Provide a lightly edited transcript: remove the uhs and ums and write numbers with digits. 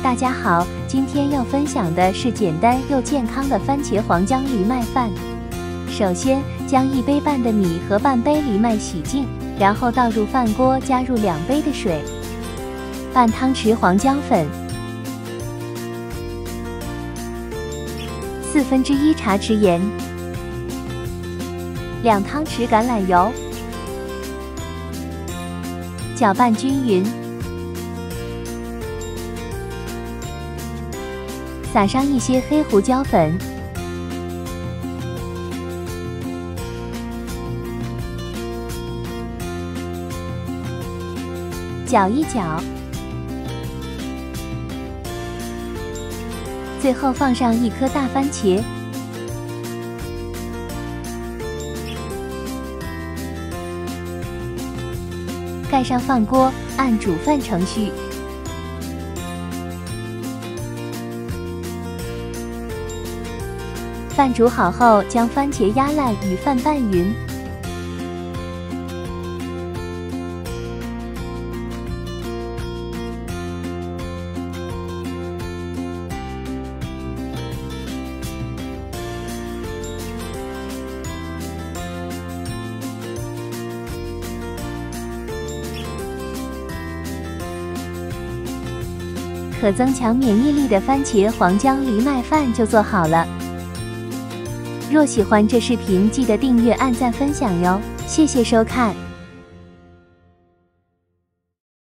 大家好，今天要分享的是简单又健康的番茄黄姜藜麦饭。首先，将1杯半的米和半杯藜麦洗净，然后倒入饭锅，加入2杯的水，半汤匙黄姜粉，1/4茶匙盐，2汤匙橄榄油，搅拌均匀。 撒上一些黑胡椒粉，搅一搅，最后放上1颗大番茄，盖上饭锅，按煮饭程序。 饭煮好后，将番茄压烂，与饭拌匀。可增强免疫力的番茄黄姜藜麦饭就做好了。 若喜欢这视频，记得订阅、按赞、分享哟！谢谢收看。